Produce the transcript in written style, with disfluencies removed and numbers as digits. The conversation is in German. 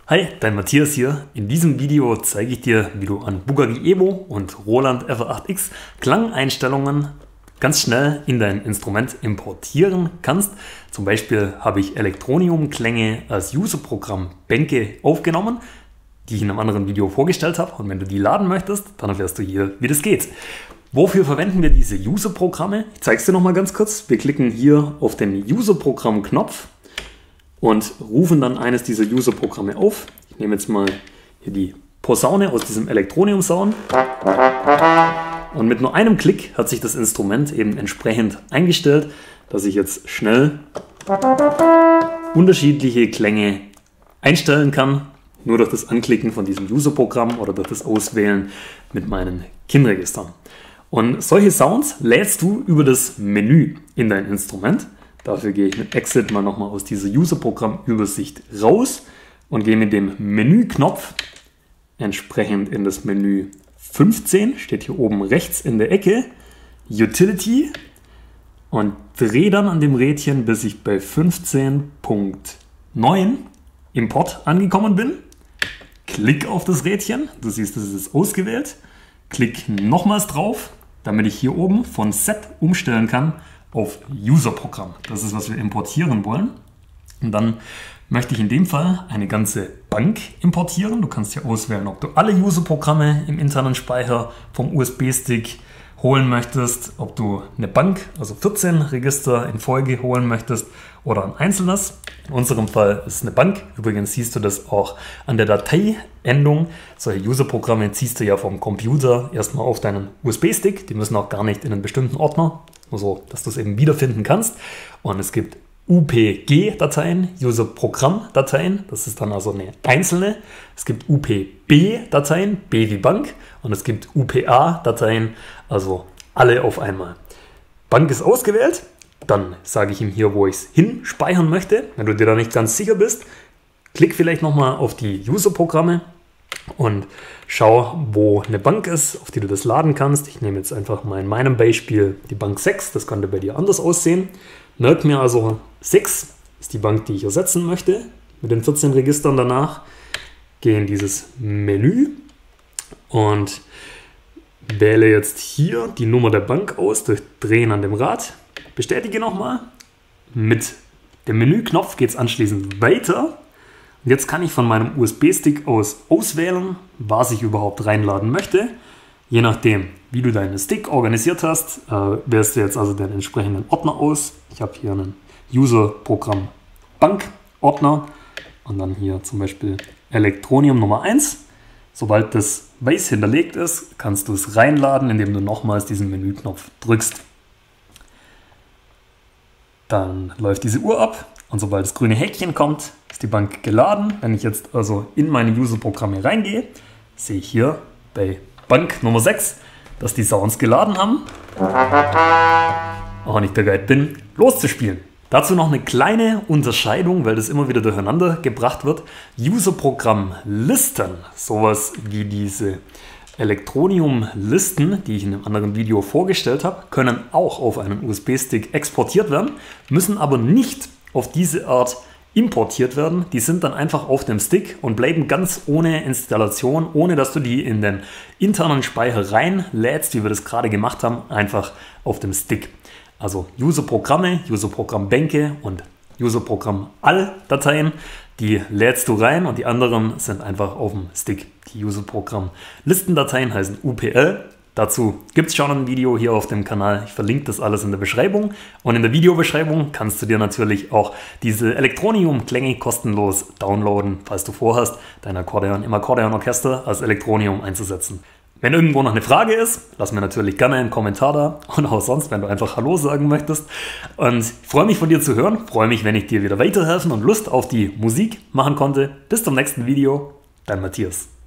Hi, dein Matthias hier. In diesem Video zeige ich dir, wie du an Bugatti Evo und Roland FR8X Klangeinstellungen ganz schnell in dein Instrument importieren kannst. Zum Beispiel habe ich Elektronium-Klänge als User-Programm Bänke aufgenommen, die ich in einem anderen Video vorgestellt habe. Und wenn du die laden möchtest, dann erfährst du hier, wie das geht. Wofür verwenden wir diese User-Programme? Ich zeige es dir nochmal ganz kurz. Wir klicken hier auf den User-Programm-Knopf und rufen dann eines dieser User-Programme auf. Ich nehme jetzt mal hier die Posaune aus diesem Elektronium-Sound. Und mit nur einem Klick hat sich das Instrument eben entsprechend eingestellt, dass ich jetzt schnell unterschiedliche Klänge einstellen kann, nur durch das Anklicken von diesem User-Programm oder durch das Auswählen mit meinen KIN-Registern. Und solche Sounds lädst du über das Menü in dein Instrument. Dafür gehe ich mit Exit mal nochmal aus dieser User-Programm-Übersicht raus und gehe mit dem Menüknopf entsprechend in das Menü 15, steht hier oben rechts in der Ecke, Utility, und drehe dann an dem Rädchen, bis ich bei 15.9 Import angekommen bin. Klick auf das Rädchen, du siehst, es ist ausgewählt. Klick nochmals drauf, damit ich hier oben von Set umstellen kann auf User-Programm. Das ist, was wir importieren wollen. Und dann möchte ich in dem Fall eine ganze Bank importieren. Du kannst hier auswählen, ob du alle User-Programme im internen Speicher vom USB-Stick holen möchtest, ob du eine Bank, also 14 Register in Folge holen möchtest oder ein einzelnes. In unserem Fall ist es eine Bank. Übrigens siehst du das auch an der Dateiendung. Solche User-Programme ziehst du ja vom Computer erstmal auf deinen USB-Stick. Die müssen auch gar nicht in einen bestimmten Ordner, nur so, dass du es eben wiederfinden kannst. Und es gibt UPG-Dateien, User-Programm-Dateien, das ist dann also eine einzelne. Es gibt UPB-Dateien, B wie Bank, und es gibt UPA-Dateien, also alle auf einmal. Bank ist ausgewählt, dann sage ich ihm hier, wo ich es hinspeichern möchte. Wenn du dir da nicht ganz sicher bist, klick vielleicht nochmal auf die User-Programme und schau, wo eine Bank ist, auf die du das laden kannst. Ich nehme jetzt einfach mal in meinem Beispiel die Bank 6, das könnte bei dir anders aussehen. Merk mir also, 6 ist die Bank, die ich ersetzen möchte, mit den 14 Registern danach. Gehe in dieses Menü und wähle jetzt hier die Nummer der Bank aus durch Drehen an dem Rad. Bestätige nochmal. Mit dem Menüknopf geht es anschließend weiter. Und jetzt kann ich von meinem USB-Stick aus auswählen, was ich überhaupt reinladen möchte. Je nachdem, wie du deinen Stick organisiert hast, wählst du jetzt also den entsprechenden Ordner aus. Ich habe hier einen User-Programm Bank-Ordner und dann hier zum Beispiel Elektronium Nummer 1. Sobald das weiß hinterlegt ist, kannst du es reinladen, indem du nochmals diesen Menüknopf drückst. Dann läuft diese Uhr ab und sobald das grüne Häkchen kommt, ist die Bank geladen. Wenn ich jetzt also in meine User-Programme reingehe, sehe ich hier bei Bank Nummer 6, dass die Sounds geladen haben. Auch wenn ich bereit bin, loszuspielen. Dazu noch eine kleine Unterscheidung, weil das immer wieder durcheinander gebracht wird. User-Programm-Listen, sowas wie diese Elektronium-Listen, die ich in einem anderen Video vorgestellt habe, können auch auf einen USB-Stick exportiert werden, müssen aber nicht auf diese Art importiert werden. Die sind dann einfach auf dem Stick und bleiben ganz ohne Installation, ohne dass du die in den internen Speicher reinlädst, wie wir das gerade gemacht haben, einfach auf dem Stick. Also User-Programme, User-Programm-Bänke und User-Programm-All-Dateien, die lädst du rein und die anderen sind einfach auf dem Stick. Die User-Programm-Listendateien heißen UPL. Dazu gibt es schon ein Video hier auf dem Kanal. Ich verlinke das alles in der Beschreibung. Und in der Videobeschreibung kannst du dir natürlich auch diese Elektronium-Klänge kostenlos downloaden, falls du vorhast, dein Akkordeon im Akkordeonorchester als Elektronium einzusetzen. Wenn irgendwo noch eine Frage ist, lass mir natürlich gerne einen Kommentar da und auch sonst, wenn du einfach Hallo sagen möchtest. Und ich freue mich von dir zu hören, freue mich, wenn ich dir wieder weiterhelfen und Lust auf die Musik machen konnte. Bis zum nächsten Video, dein Matthias.